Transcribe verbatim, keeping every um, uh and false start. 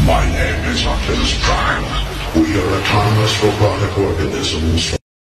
My name is Optimus Prime. We are autonomous robotic organisms.